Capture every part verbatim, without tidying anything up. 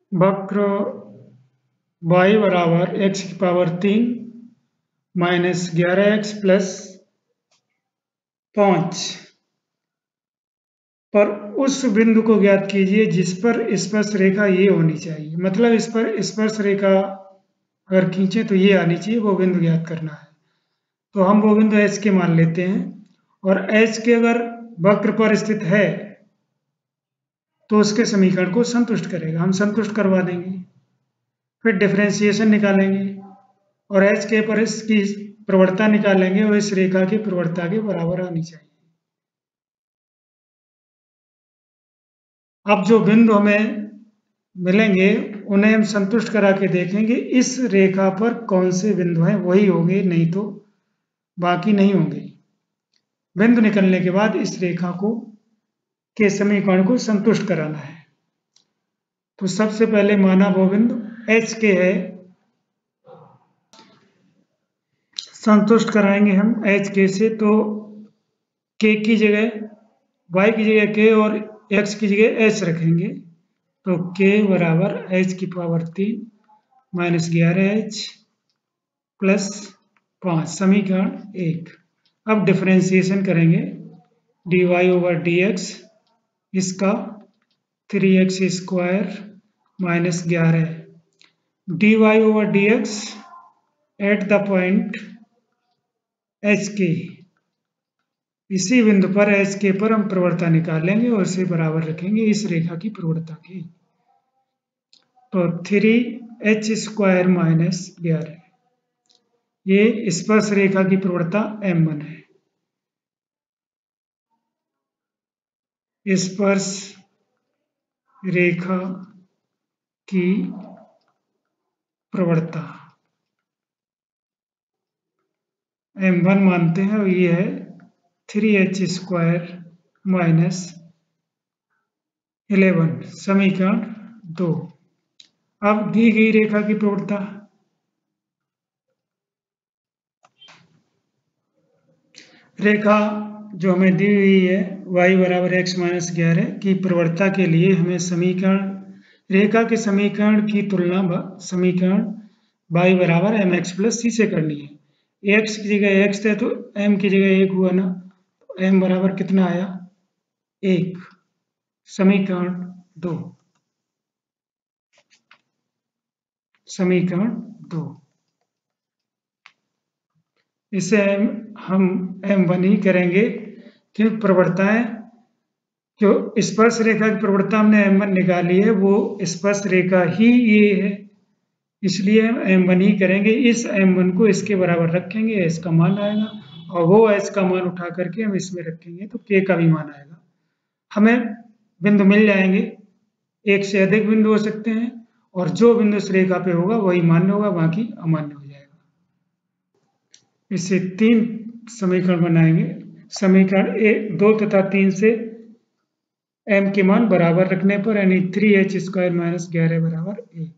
वक्र y बराबर x की पावर तीन माइनस ग्यारह एक्स प्लस पाँच पर उस बिंदु को ज्ञात कीजिए जिस पर स्पर्श रेखा ये होनी चाहिए। मतलब इस पर स्पर्श रेखा अगर खींचे तो ये आनी चाहिए, वो बिंदु ज्ञात करना है। तो हम वो बिंदु एच के मान लेते हैं और एच के अगर वक्र पर स्थित है तो उसके समीकरण को संतुष्ट करेगा, हम संतुष्ट करवा देंगे। फिर डिफरेंशिएशन निकालेंगे और एच के पर इसकी प्रवणता निकालेंगे और इस रेखा की प्रवणता के बराबर आनी चाहिए। अब जो बिंदु हमें मिलेंगे उन्हें हम संतुष्ट करा के देखेंगे इस रेखा पर कौन से बिंदु हैं, वही होंगे, नहीं तो बाकी नहीं होंगे। बिंदु निकलने के बाद इस रेखा को के समीकरण को संतुष्ट कराना है। तो सबसे पहले माना वो बिंदु एच के है, संतुष्ट कराएंगे हम एच के से। तो के की जगह y की जगह के और x की जगह h रखेंगे। तो k बराबर h की पावर तीन माइनस ग्यारह एच प्लस पाँच, समीकरण एक। अब डिफरेंशिएशन करेंगे D Y over D X, इसका थ्री एक्स स्क्वायर माइनस ग्यारह D Y over D X at the point H K. इसी बिंदु पर एच के पर हम प्रवणता निकालेंगे और इसे बराबर रखेंगे इस रेखा की प्रवणता के। तो थ्री एच स्क्वायर माइनस ग्यारह, ये स्पर्श रेखा की प्रवणता एम वन है। स्पर्श रेखा की प्रवणता एम वन मानते हैं और ये है three H square minus eleven, समीकरण दो। अब दी गई रेखा की प्रवणता रेखा जो हमें दी हुई है y बराबर एक्स माइनस ग्यारह की प्रवणता के लिए हमें समीकरण रेखा के समीकरण की तुलना समीकरण y बराबर एम एक्स प्लस सी से करनी है। x की जगह x थे तो m की जगह एक हुआ ना, तो m बराबर कितना आया, एक, समीकरण दो, समीकरण दो। इसे हम एम वन ही करेंगे क्योंकि प्रवणताएं जो स्पर्श रेखा की प्रवणता हमने एम वन निकाली है वो स्पर्श रेखा ही ये है, इसलिए हम एम वन ही करेंगे। इस एम वन को इसके बराबर रखेंगे, एस का मान आएगा और वो एस का मान उठा करके हम इसमें रखेंगे तो के का भी मान आएगा। हमें बिंदु मिल जाएंगे, एक से अधिक बिंदु हो सकते हैं और जो बिंदु इस रेखा पे होगा वही मान्य होगा, बाकी अमान्य हो जाएगा। इससे तीन समीकरण बनाएंगे। समीकरण एक, दो तथा तीन से m के मान बराबर रखने पर यानी थ्री एच स्क्वायर माइनस ग्यारह बराबर एक।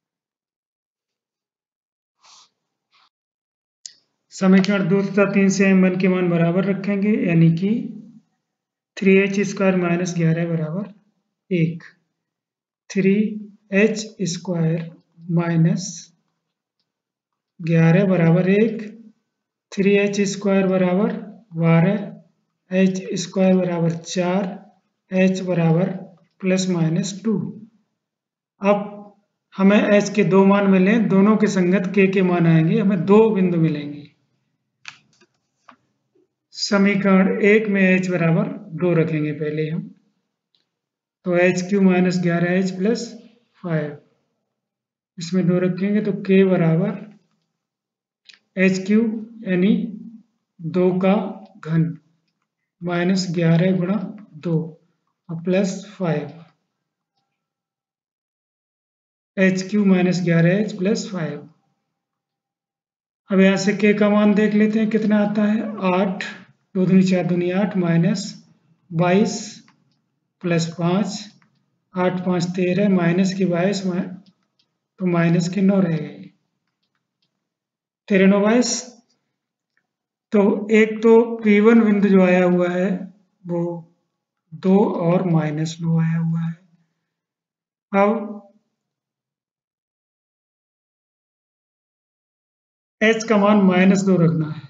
समीकरण दो तथा तीन से एम वन के मान बराबर रखेंगे यानी कि थ्री एच स्क्वायर माइनस ग्यारह बराबर एक। थ्री एच स्क्वायर माइनस ग्यारह बराबर एक, थ्री एच स्क्वायर बराबर बारह, एच स्क्वायर बराबर चार, एच बराबर प्लस माइनस टू। अब हमें एच के दो मान मिले, दोनों के संगत के के मान आएंगे, हमें दो बिंदु मिलेंगे। समीकरण एक में एच बराबर दो रखेंगे पहले हम, तो एच क्यू माइनस ग्यारह एच प्लस फाइव, इसमें दो रखेंगे तो के बराबर एच क्यू यानी दो का घन माइनस ग्यारह गुणा दो और plus five, H cube minus ग्यारह एच प्लस फाइव। अब यहां से के का मान देख लेते हैं कितना आता है, आठ, दो दूनी चार दूनी आठ माइनस बाईस प्लस पाँच, आठ पाँच तेरह माइनस की बाईस तो माइनस के नौ रह गए, तेरह नौ बाईस। तो एक तो पी वन बिंदु जो आया हुआ है वो दो और माइनस नौ आया हुआ है। अब h का मान माइनस दो रखना है।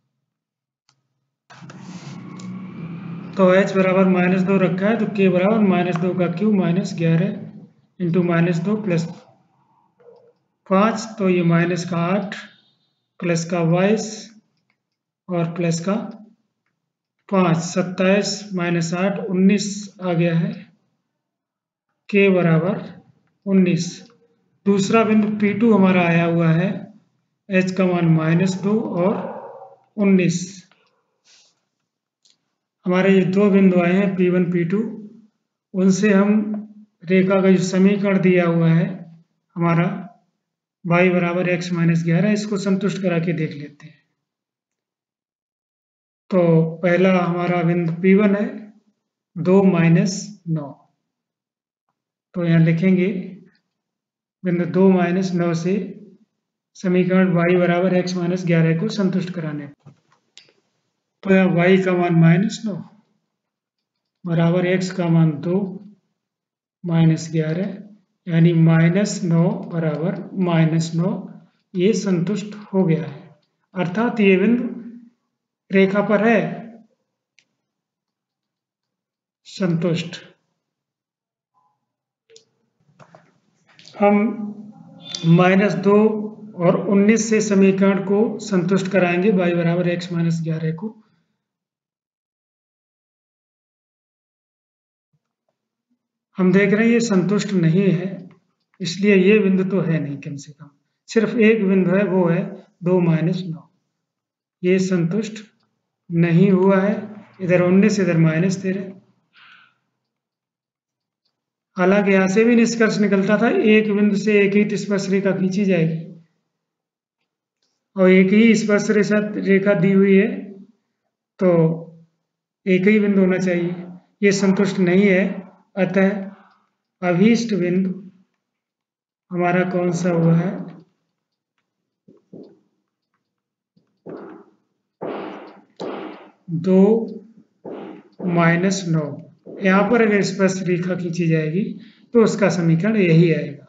तो h बराबर माइनस दो रखा है तो k बराबर माइनस दो का क्यूब माइनस ग्यारह इंटू माइनस दो प्लस पाँच, तो ये माइनस का आठ प्लस का बाईस और प्लस का पाँच, सत्ताईस माइनस आठ उन्नीस आ गया है। k बराबर उन्नीस। दूसरा बिंदु पी टू हमारा आया हुआ है, h का मान माइनस दो और उन्नीस। हमारे ये दो बिंदु आए हैं पी वन पी टू, उनसे हम रेखा का जो समीकरण दिया हुआ है हमारा y बराबर एक्स माइनस ग्यारह, इसको संतुष्ट करा के देख लेते हैं। तो पहला हमारा बिंदु पी वन है दो माइनस नौ, तो यहाँ लिखेंगे बिंदु दो माइनस नौ से समीकरण y बराबर एक्स माइनस ग्यारह को संतुष्ट कराने। तो यहाँ y का मान माइनस नौ बराबर x का मान दो माइनस ग्यारह, यानी माइनस नौ बराबर माइनस नौ, ये संतुष्ट हो गया है। अर्थात ये बिंदु रेखा पर है संतुष्ट। हम माइनस दो और उन्नीस से समीकरण को संतुष्ट कराएंगे y बराबर एक्स माइनस ग्यारह को। हम देख रहे हैं ये संतुष्ट नहीं है, इसलिए ये बिंदु तो है नहीं, कम से कम सिर्फ एक बिंदु है, वो है दो माइनस नौ, ये संतुष्ट नहीं हुआ है। इधर उन्नीस इधर माइनस तेरह। हालांकि यहां से भी निष्कर्ष निकलता था एक बिंदु से एक ही स्पर्श रेखा खींची जाएगी और एक ही स्पर्श रेखा दी हुई है तो एक ही बिंदु होना चाहिए, ये संतुष्ट नहीं है। अतः अभीष्ट बिंदु हमारा कौन सा हुआ है, दो माइनस नौ। यहाँ पर अगर स्पर्श रेखा खींची जाएगी तो उसका समीकरण यही आएगा।